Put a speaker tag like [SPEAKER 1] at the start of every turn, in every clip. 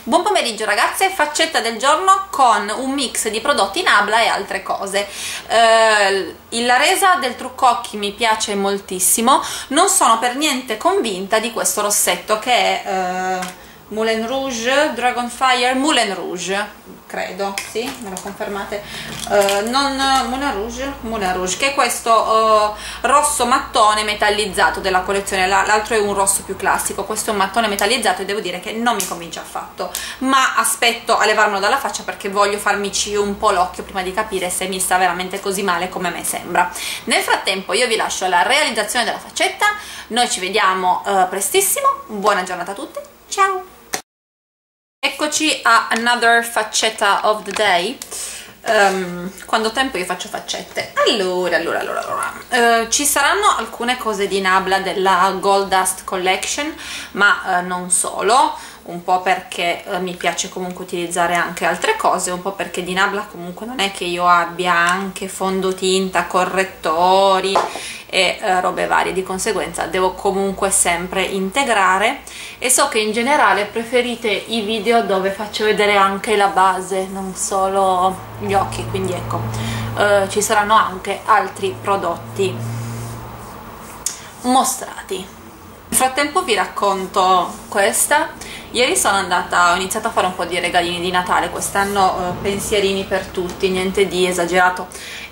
[SPEAKER 1] Buon pomeriggio ragazze, faccetta del giorno con un mix di prodotti Nabla e altre cose. La resa del trucco occhi mi piace moltissimo, non sono per niente convinta di questo rossetto che è Moulin Rouge, Dragonfire, Moulin Rouge, credo, sì, me lo confermate, non Moulin Rouge, che è questo rosso mattone metallizzato della collezione. L'altro è un rosso più classico, questo è un mattone metallizzato e devo dire che non mi convince affatto, ma aspetto a levarmelo dalla faccia perché voglio farmici un po' l'occhio prima di capire se mi sta veramente così male come a me sembra. Nel frattempo io vi lascio alla realizzazione della faccetta, noi ci vediamo prestissimo, buona giornata a tutti, ciao! Eccoci a another faccetta of the day. Quando ho tempo io faccio faccette. Allora, ci saranno alcune cose di Nabla della Gold Dust Collection, ma non solo, un po' perché mi piace comunque utilizzare anche altre cose, un po' perché di Nabla comunque non è che io abbia anche fondotinta, correttori e robe varie, di conseguenza devo comunque sempre integrare, e so che in generale preferite i video dove faccio vedere anche la base, non solo gli occhi, quindi ecco, ci saranno anche altri prodotti mostrati. Nel frattempo vi racconto questa. Ieri ho iniziato a fare un po' di regalini di Natale, quest'anno pensierini per tutti, niente di esagerato.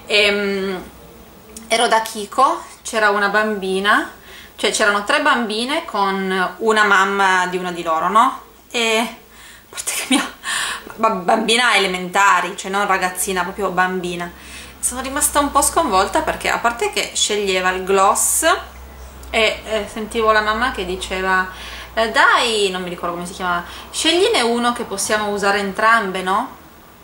[SPEAKER 1] Ero da Kiko, c'era una bambina, cioè c'erano 3 bambine con una mamma di una di loro, no? E a parte che mia bambina elementari, cioè non ragazzina, proprio bambina, sono rimasta un po' sconvolta perché a parte che sceglieva il gloss e sentivo la mamma che diceva dai, non mi ricordo come si chiama, scegliene uno che possiamo usare entrambe, no?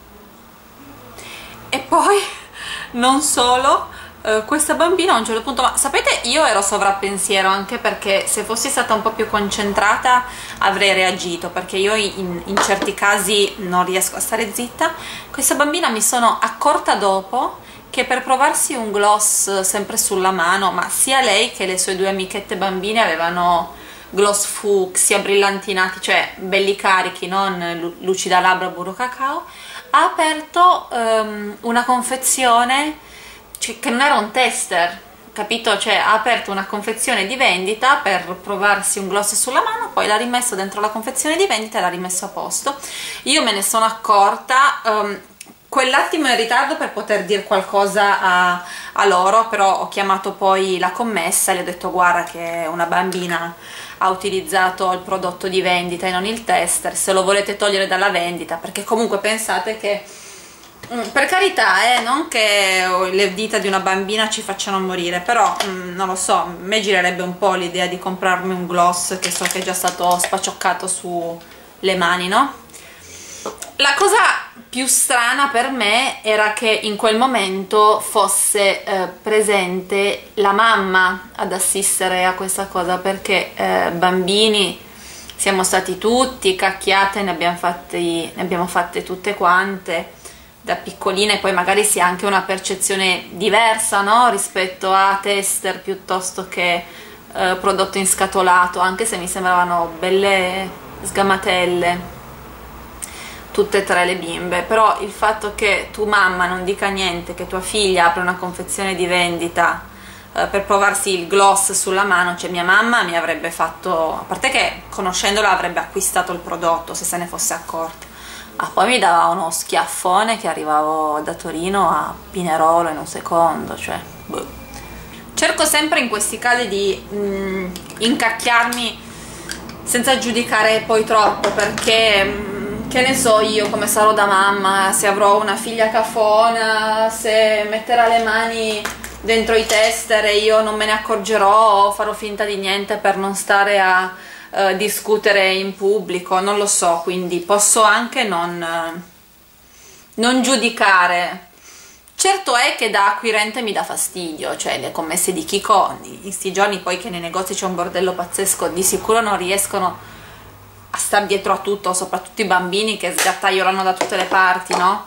[SPEAKER 1] E poi non solo, questa bambina a un certo punto, ma sapete, io ero sovrappensiero, anche perché se fossi stata un po' più concentrata avrei reagito, perché io in certi casi non riesco a stare zitta. Questa bambina, mi sono accorta dopo che per provarsi un gloss sempre sulla mano, ma sia lei che le sue 2 amichette bambine avevano gloss fucsia brillantinati, cioè belli carichi, non lucida labbra burro cacao, ha aperto una confezione, cioè, che non era un tester, capito? Cioè ha aperto una confezione di vendita per provarsi un gloss sulla mano, poi l'ha rimesso dentro la confezione di vendita e l'ha rimesso a posto. Io me ne sono accorta quell'attimo in ritardo per poter dire qualcosa a loro, però ho chiamato poi la commessa e le ho detto guarda che una bambina ha utilizzato il prodotto di vendita e non il tester, se lo volete togliere dalla vendita, perché comunque pensate che, per carità, non che le dita di una bambina ci facciano morire, però non lo so, a me girerebbe un po' l'idea di comprarmi un gloss che so che è già stato spacioccato sulle mani, no? La cosa più strana per me era che in quel momento fosse presente la mamma ad assistere a questa cosa, perché bambini siamo stati tutti, cacchiate ne abbiamo fatte tutte quante da piccoline, poi magari si ha anche una percezione diversa, no? Rispetto a tester piuttosto che prodotto inscatolato, anche se mi sembravano belle sgamatelle tutte e 3 le bimbe. Però il fatto che tu mamma non dica niente, che tua figlia apre una confezione di vendita per provarsi il gloss sulla mano, cioè mia mamma mi avrebbe fatto, a parte che conoscendola avrebbe acquistato il prodotto se se ne fosse accorta, ma poi mi dava uno schiaffone che arrivavo da Torino a Pinerolo in un secondo, cioè boh. Cerco sempre in questi casi di incacchiarmi senza giudicare poi troppo, perché che ne so io come sarò da mamma, se avrò una figlia cafona, se metterà le mani dentro i tester e io non me ne accorgerò o farò finta di niente per non stare a discutere in pubblico, non lo so, quindi posso anche non giudicare. Certo è che da acquirente mi dà fastidio, cioè le commesse di Kiko in sti giorni, poi che nei negozi c'è un bordello pazzesco, di sicuro non riescono a star dietro a tutto, soprattutto i bambini che sgattaiolano da tutte le parti, no?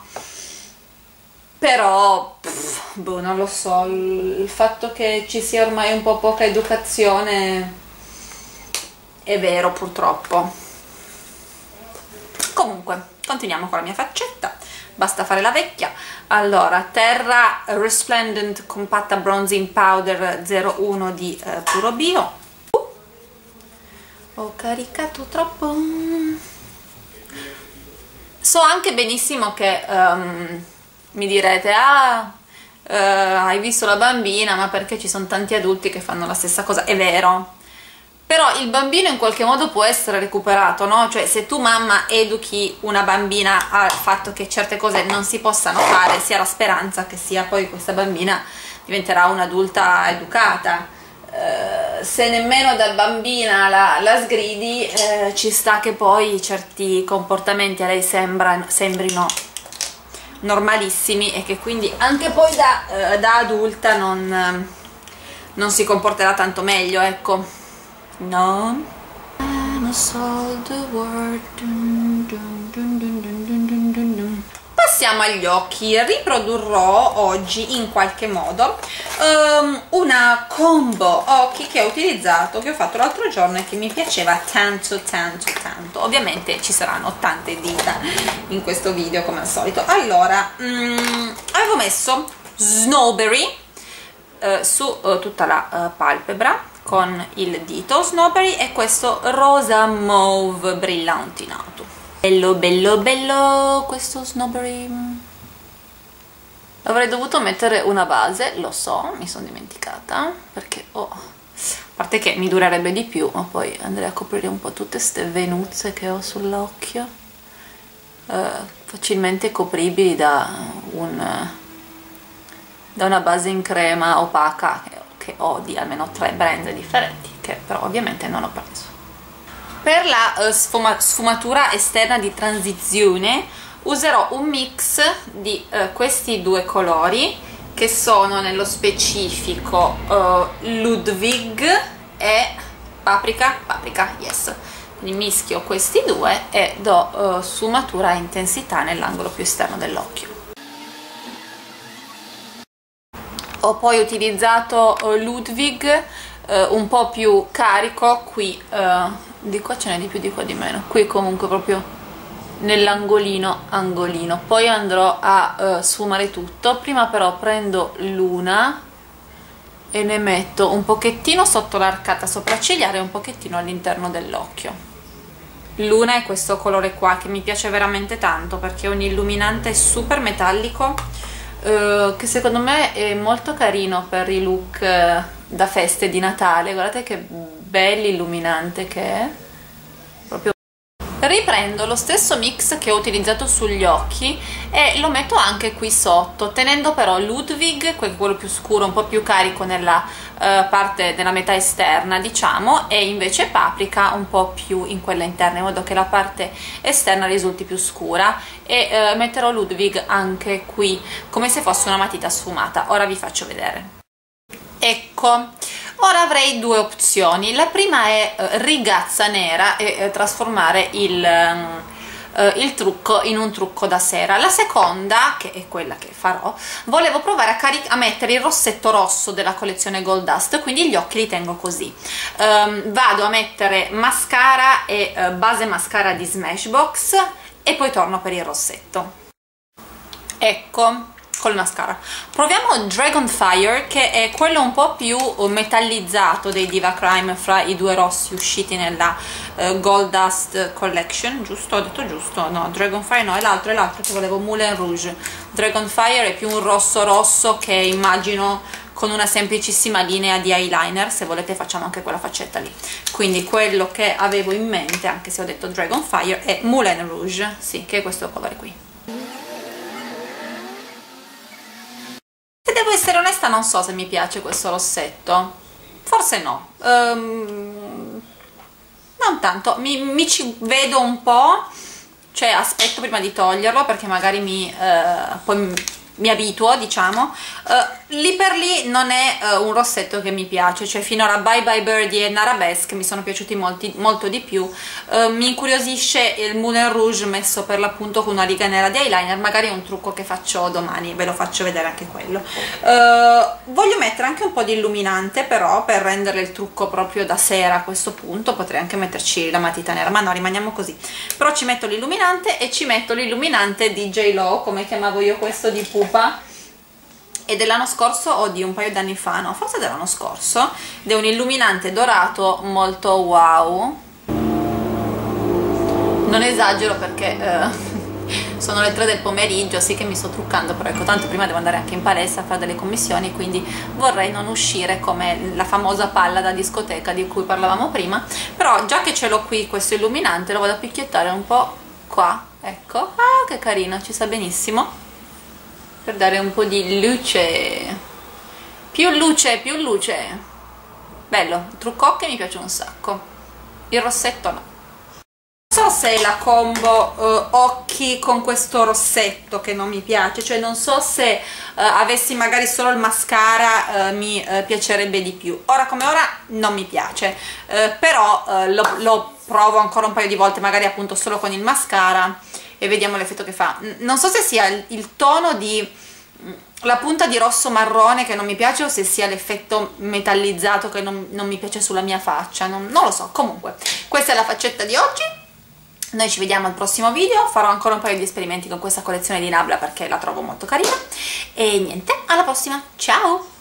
[SPEAKER 1] Però boh, non lo so, il fatto che ci sia ormai un po' poca educazione è vero, purtroppo. Comunque, continuiamo con la mia faccetta, basta fare la vecchia. Allora, Terra Resplendent Compatta Bronzing Powder 01 di Puro Bio. Ho caricato troppo. So anche benissimo che mi direte, hai visto la bambina, ma perché ci sono tanti adulti che fanno la stessa cosa? È vero, però il bambino in qualche modo può essere recuperato, no? Cioè, se tu mamma educhi una bambina al fatto che certe cose non si possano fare, si ha la speranza che sia poi questa bambina diventerà un'adulta educata. Se nemmeno da bambina la sgridi, ci sta che poi certi comportamenti a lei sembrino normalissimi e che quindi anche poi da adulta non si comporterà tanto meglio, ecco. No? Passiamo agli occhi. Riprodurrò oggi in qualche modo una combo occhi che ho utilizzato, che ho fatto l'altro giorno e che mi piaceva tanto. Ovviamente ci saranno tante dita in questo video come al solito. Allora, avevo messo Snowberry su tutta la palpebra con il dito Snowberry e questo rosa mauve brillantinato. Bello questo Snowberry. Avrei dovuto mettere una base, lo so, mi sono dimenticata, perché a parte che mi durerebbe di più, ma poi andrei a coprire un po' tutte ste venuzze che ho sull'occhio, facilmente copribili da una base in crema opaca che ho di almeno 3 brand differenti, che però ovviamente non ho preso. Per la sfumatura esterna di transizione userò un mix di questi due colori, che sono nello specifico Ludwig e Paprika, yes. Quindi mischio questi due e do sfumatura e intensità nell'angolo più esterno dell'occhio. Ho poi utilizzato Ludwig un po' più carico qui, di qua ce n'è di più, di qua di meno, qui comunque proprio nell'angolino, poi andrò a sfumare tutto. Prima però prendo l'una e ne metto un pochettino sotto l'arcata sopraccigliare e un pochettino all'interno dell'occhio. L'una è questo colore qua che mi piace veramente tanto perché è un illuminante super metallico, che secondo me è molto carino per i look da feste di Natale. Guardate che bello illuminante che è, proprio. Riprendo lo stesso mix che ho utilizzato sugli occhi e lo metto anche qui sotto, tenendo però Ludwig, quello più scuro, un po' più carico nella parte della metà esterna, diciamo, e invece Paprika un po' più in quella interna, in modo che la parte esterna risulti più scura, e metterò Ludwig anche qui come se fosse una matita sfumata. Ora vi faccio vedere. Ecco, ora avrei due opzioni. La prima è rigazza nera e trasformare il trucco in un trucco da sera. La seconda, che è quella che farò, volevo provare a mettere il rossetto rosso della collezione Gold Dust, quindi gli occhi li tengo così. Vado a mettere mascara e base mascara di Smashbox e poi torno per il rossetto. Ecco, col mascara. Proviamo Dragonfire, che è quello un po' più metallizzato dei Diva Crime fra i due rossi usciti nella Gold Dust Collection, giusto? Ho detto giusto? No, Dragonfire no, è l'altro che volevo, Moulin Rouge. Dragonfire è più un rosso che immagino con una semplicissima linea di eyeliner. Se volete facciamo anche quella faccetta lì. Quindi quello che avevo in mente, anche se ho detto Dragonfire, è Moulin Rouge, sì, che è questo colore qui. Se devo essere onesta non so se mi piace questo rossetto, forse no, non tanto, mi ci vedo un po', cioè aspetto prima di toglierlo perché magari poi mi abituo, diciamo. lì per lì non è un rossetto che mi piace, cioè finora Bye Bye Birdie e Narabesque mi sono piaciuti molto di più. Mi incuriosisce il Moulin Rouge messo per l'appunto con una riga nera di eyeliner, magari è un trucco che faccio domani, ve lo faccio vedere anche quello. Voglio mettere anche un po' di illuminante, però per rendere il trucco proprio da sera a questo punto potrei anche metterci la matita nera, ma no, rimaniamo così. Però ci metto l'illuminante e ci metto l'illuminante di J.Lo, come chiamavo io questo, di pupa, e dell'anno scorso o di un paio d'anni fa, no, forse dell'anno scorso, ed è un illuminante dorato molto wow. Non esagero perché sono le 3 del pomeriggio, sì che mi sto truccando, però ecco, tanto prima devo andare anche in palestra a fare delle commissioni, quindi vorrei non uscire come la famosa palla da discoteca di cui parlavamo prima. Però già che ce l'ho qui questo illuminante, lo vado a picchiettare un po' qua, ecco, ah che carino, ci sta benissimo, per dare un po' di luce, più luce, bello. Il trucco che mi piace un sacco, il rossetto no. Non so se la combo occhi con questo rossetto che non mi piace, cioè non so se avessi magari solo il mascara mi piacerebbe di più. Ora come ora non mi piace, però lo provo ancora un paio di volte, magari appunto solo con il mascara, e vediamo l'effetto che fa. Non so se sia il tono di la punta di rosso marrone che non mi piace, o se sia l'effetto metallizzato che non mi piace sulla mia faccia, non lo so. Comunque questa è la faccetta di oggi, noi ci vediamo al prossimo video, farò ancora un paio di esperimenti con questa collezione di Nabla perché la trovo molto carina, e niente, alla prossima, ciao!